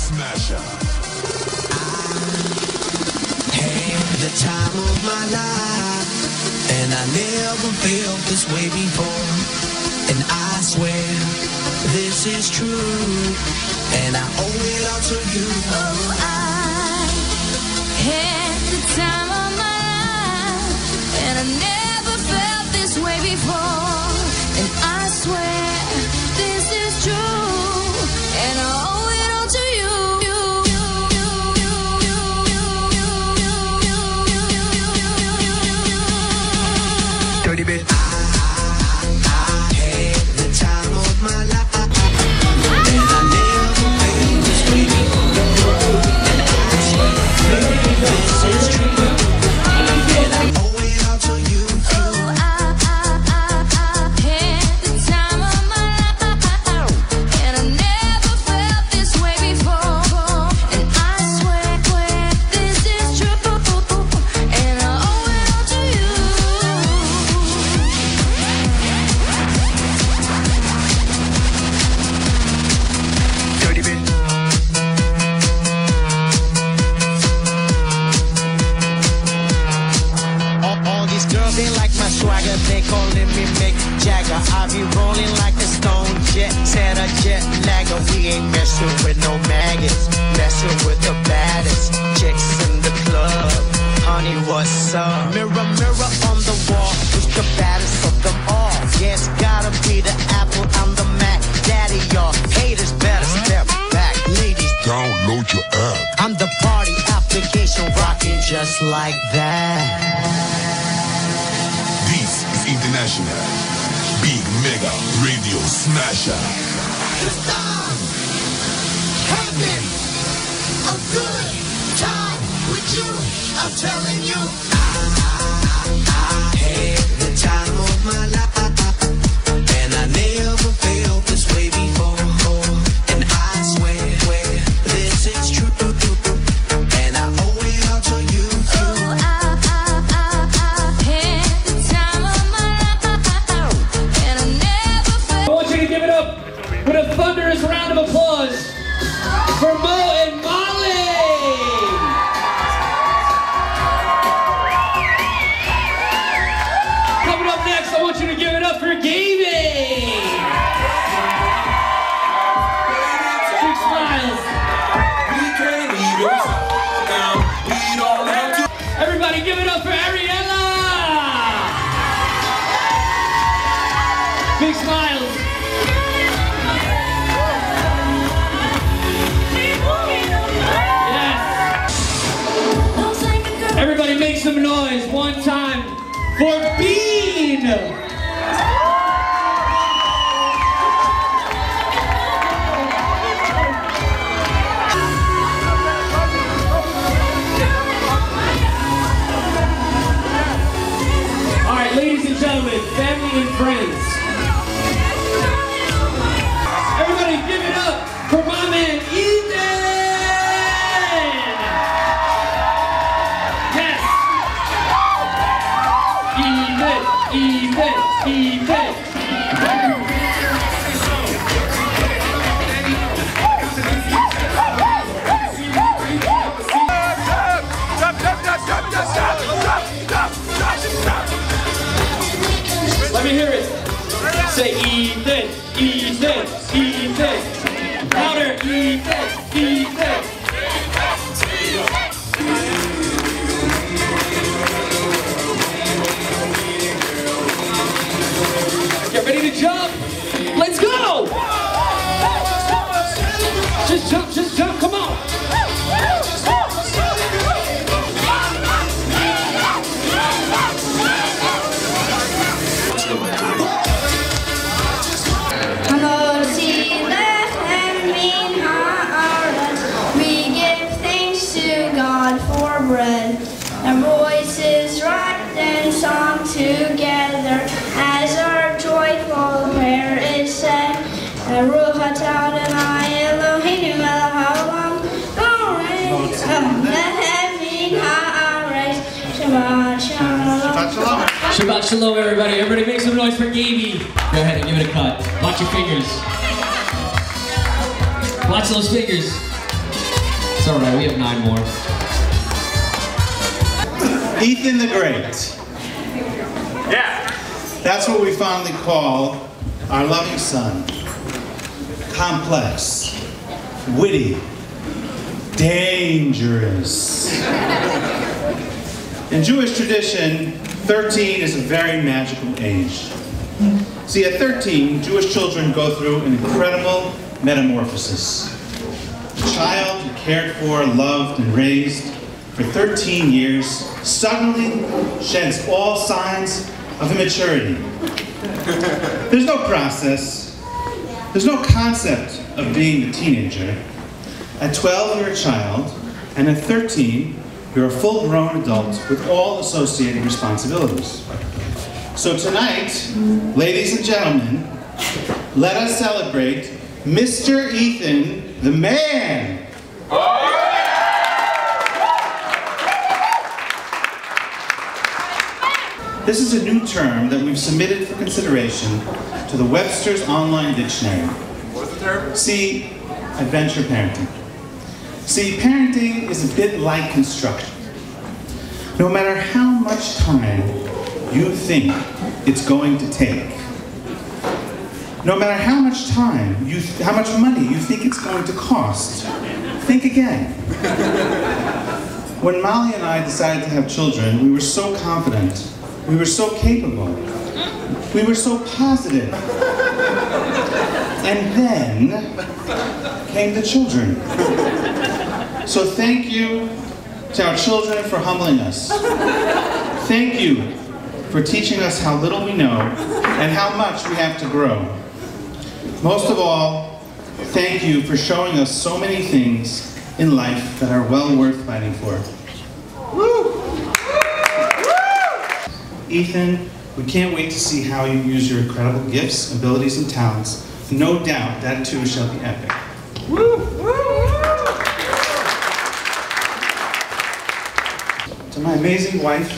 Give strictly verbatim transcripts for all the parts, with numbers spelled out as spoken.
smasher. I had the time of my life, and I never felt this way before. And I swear this is true, and I owe it all to you. Oh, I had the time of my life, and I never felt this way before. And I swear this is true, and I owe it all to you. Dirty bit. I, I, I had the time of my life, and I never felt this way before. And I swear this is true, and I owe it all to you. Oh, I, I, I, I had the time of my life, and I never felt this way before. And I swear, swear this is true, and I owe it all to you. Dirty bit. All, all these girls, they like my swagger. They calling me Mick Jagger. I be rolling like a stone jet, set a jet lagger. We ain't messing with no maggots, messing with the baddest chicks in the club. Honey, what's up? Mirror, mirror on the wall, who's the baddest of them all? Yes, gotta be the Apple, I'm the Mac. Daddy, y'all haters better step back. Ladies, Download your app. I'm the party application rocking just like that. This is International Big Mega Radio Smasher. It's time, having a good time with you. I'm telling you, I, I, I had the time of my life, and I never felt this way before. And I swear, swear this is true, and I owe it all to you. Oh, I, I, I, I had the time of my life, and I never felt. I want you to give it up with a thunderous round of applause for Mo and Molly. Coming up next, I want you to give it up for Gaby. Big smiles. Everybody give it up for Ariella. Big smiles. Yes. Everybody make some noise one time for Bean. All right, ladies and gentlemen, family and friends. Everybody give it up for my man Ethan! Yes! Ethan, Ethan, Ethan! Let me hear it. Say Ethan, Ethan, Ethan. Louder, Ethan, Ethan. Get ready to jump. Let's go. Just jump, just jump. Come on. Bread. Our voices write and song together as our joyful prayer is said. Ruach Adonai Eloheinu Elohim Borei Lehavin Haaretz Shabbat Shalom. Shabbat Shalom, everybody. Everybody make some noise for Gaby. Go ahead and give it a cut. Watch your fingers. Watch those fingers. all right, we have nine more. Ethan the Great. Yeah. That's what we fondly call our loving son. Complex, witty, dangerous. In Jewish tradition, thirteen is a very magical age. See, at thirteen, Jewish children go through an incredible metamorphosis. A child who cared for, loved, and raised for thirteen years suddenly sheds all signs of immaturity. There's no process. There's no concept of being a teenager. At twelve, you're a child, and at thirteen, you're a full-grown adult with all associated responsibilities. So tonight, ladies and gentlemen, let us celebrate Mister Ethan, the man. This is a new term that we've submitted for consideration to the Webster's Online Dictionary. What's the term? See, adventure parenting. See, parenting is a bit like construction. No matter how much time you think it's going to take, no matter how much time, you, how much money you think it's going to cost, think again. When Molly and I decided to have children, we were so confident, we were so capable, we were so positive. And then came the children. So thank you to our children for humbling us. Thank you for teaching us how little we know and how much we have to grow. Most of all, thank you for showing us so many things in life that are well worth fighting for. Woo! Ethan, we can't wait to see how you use your incredible gifts, abilities, and talents. No doubt that too shall be epic. Woo! To my amazing wife,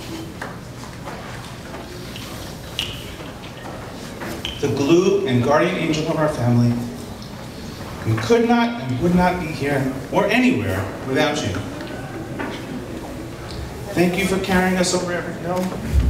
the glue and guardian angel of our family, we could not and would not be here or anywhere without you. Thank you for carrying us over every hill.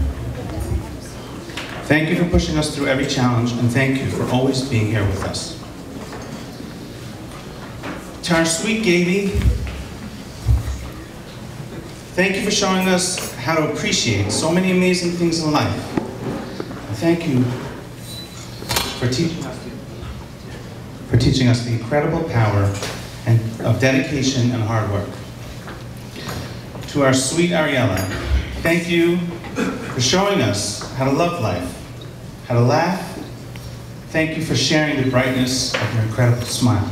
Thank you for pushing us through every challenge, and thank you for always being here with us. To our sweet Gaby, thank you for showing us how to appreciate so many amazing things in life. Thank you for teaching us, for teaching us the incredible power and of dedication and hard work. To our sweet Ariella, thank you for showing us how to love life, how to laugh. Thank you for sharing the brightness of your incredible smile.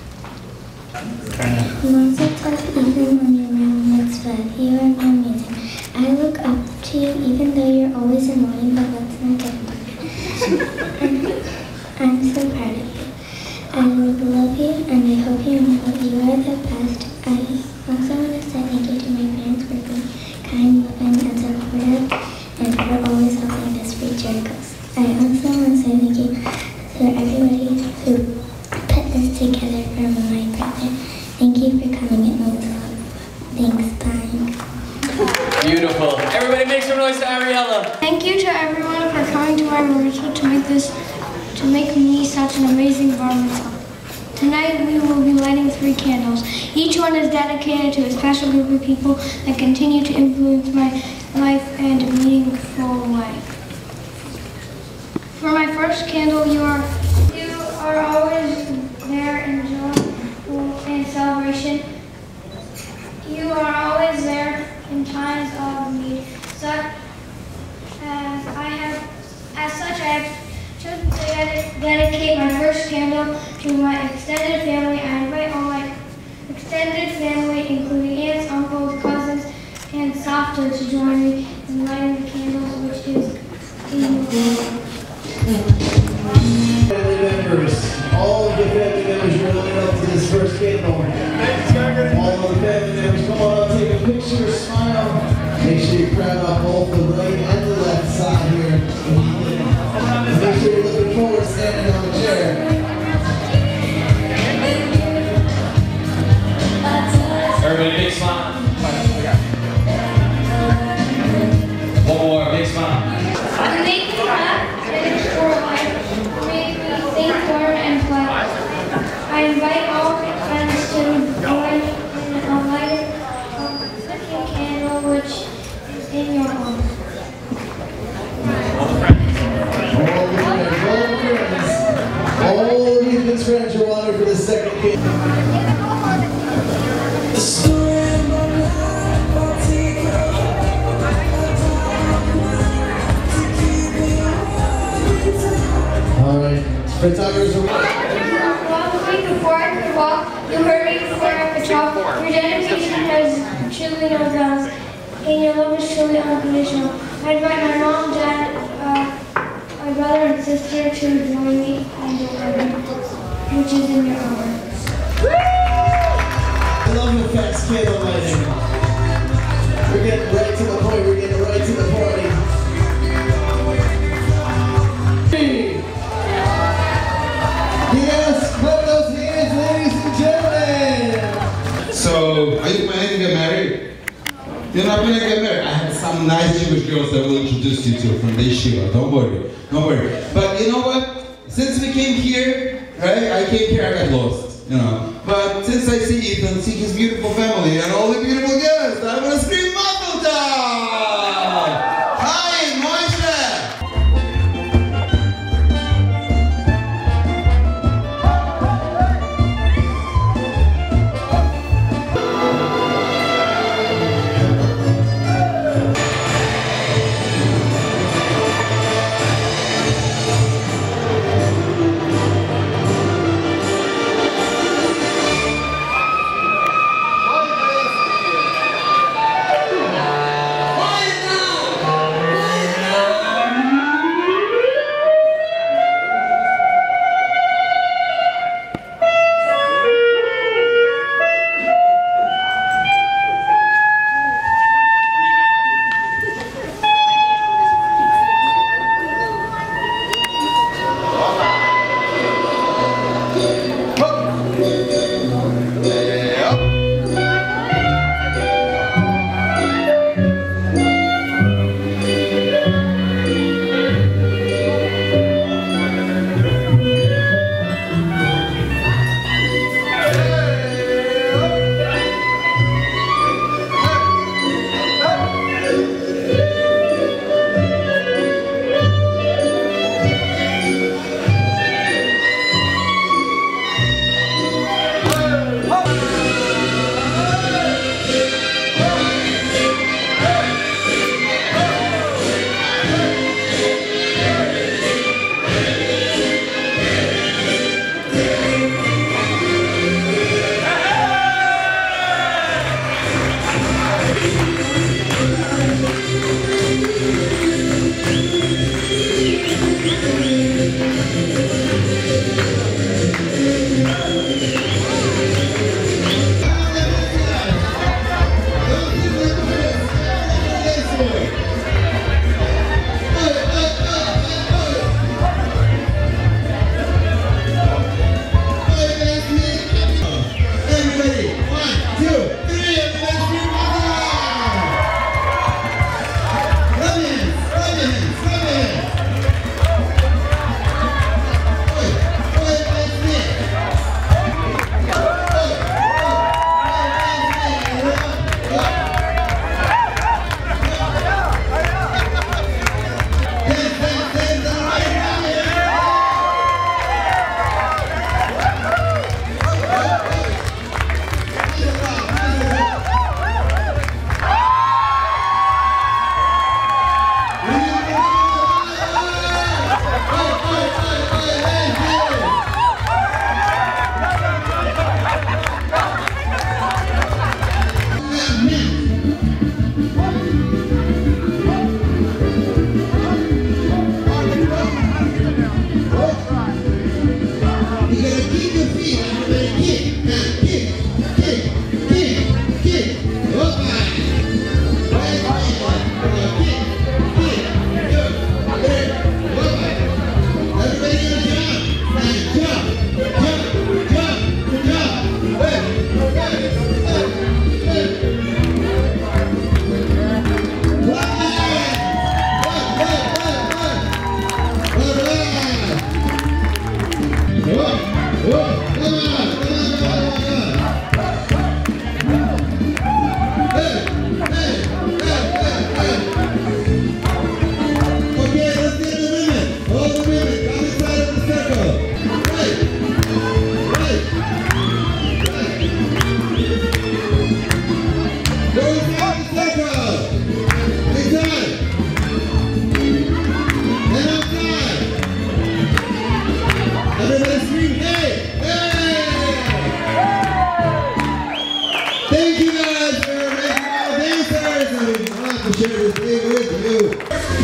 Lots of tough even when you're around Mitzvah. You are amazing. I look up to you even though you're always annoying, but let's not get into it. I'm, I'm so proud of you. I love you and I hope you know you are the best. I also want to say thank you to my parents for being kind, loving, and supportive, and for always helping us reach our goals. I also want to say thank you to everybody who put this together for my brother. Thank you for coming. It means a lot. Thanks, bye. Beautiful. Everybody make some noise to Ariella. Thank you to everyone for coming to my mitzvah to make this, to make me such an amazing bar mitzvah. Tonight we will be lighting three candles. Each one is dedicated to a special group of people that continue to influence my life in a meaningful way. For my first candle, you are you are always there in joy and celebration. You are always there in times of need. Such as I have, as such, I have chosen to ded dedicate my first candle to my extended family. I invite all my extended family, including aunts, uncles, cousins, and Softa, to join me in lighting the candles, which is family members, all of the family members are lining up to this first candle. All of the family members, come on up, take a picture, smile. Make sure you're proud of both the right and the left side here. And make sure you're looking forward, standing on the chair. louder for the second kid. All right, photographers are One week before I could walk, you heard me before I could talk. Your dedication has truly no bounds, and your love is truly unconditional. I invite my mom, dad, uh, my brother, and sister to join me in the wedding, which is in your honor. I love the fast candle lighting. We're getting right to the point. We're getting right to the party. Yes, clap those hands, ladies and gentlemen. So, are you planning to get married? You're not planning to get married? I have some nice Jewish girls that will introduce you to from the yeshiva. Don't worry, don't worry. But you know what? Since we came here, right? I came here, I got lost, you know. But since I see Ethan, see his beautiful family and all the beautiful guests, I want to scream Mazel Tov! Hi, Moshe! share this day with you.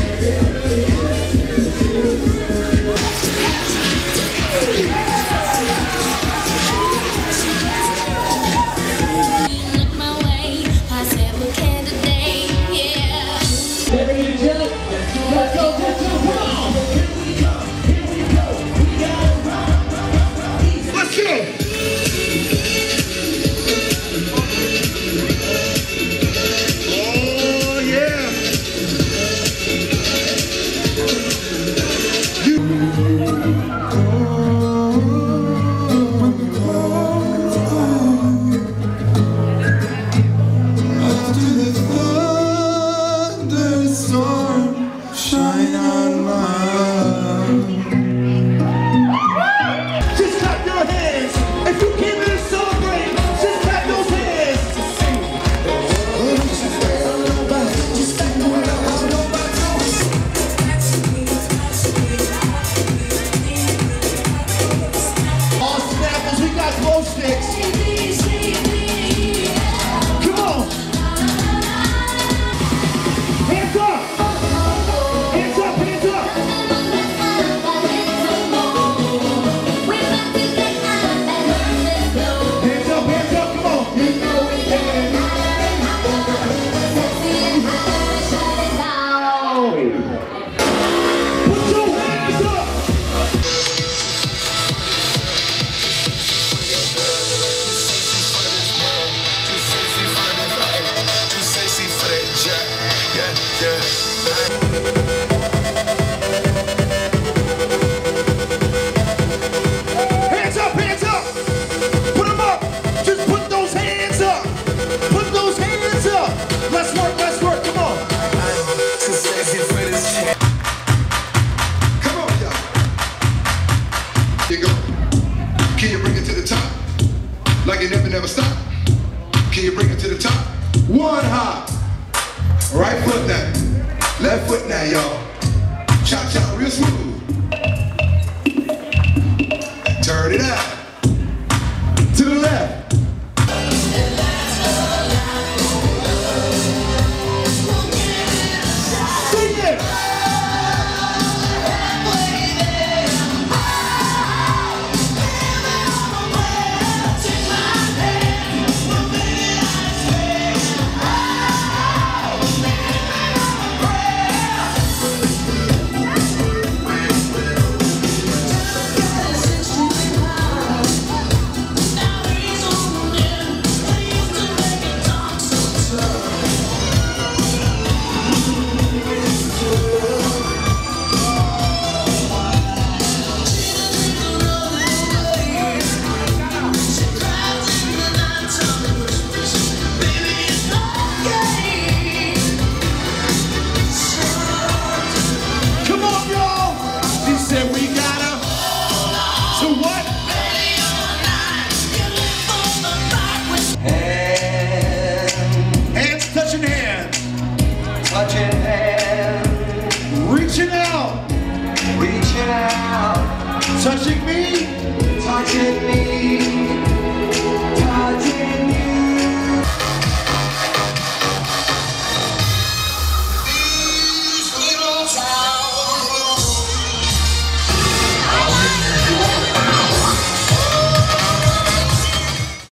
Like it never, never stop. Can you bring it to the top? One hop. Right foot now. Left foot now, y'all. Chop, chop, real smooth. Turn it out. To the left. Touching me, touching me.